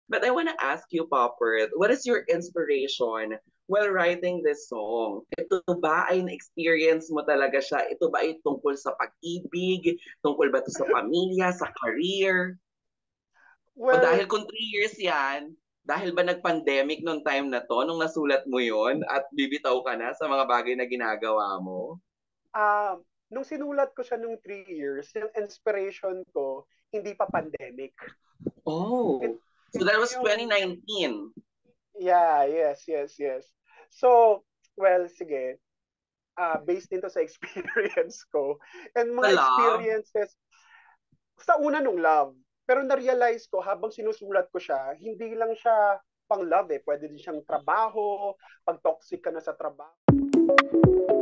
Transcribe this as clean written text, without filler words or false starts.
But I want to ask you, Poppert, what is your inspiration while writing this song? Ito ba ay na-experience mo talaga siya? Ito ba ay tungkol sa pag-ibig? Tungkol ba ito sa pamilya, sa career? O Well, dahil kung 3 years yan, dahil ba nag-pandemic nung time na to, nung nasulat mo yon at bibitaw ka na sa mga bagay na ginagawa mo? nung sinulat ko siya nung 3 years, yung inspiration ko, hindi pa pandemic. Oh, so that Ito was yung, 2019. yeah, yes, yes, yes. So, well, sige, based dito sa experience ko, and Sa mga love? experiences, sa una nung love, pero na-realize ko habang sinusulat ko siya, hindi lang siya pang love eh. Pwede din siyang trabaho, pag toxic ka na sa trabaho.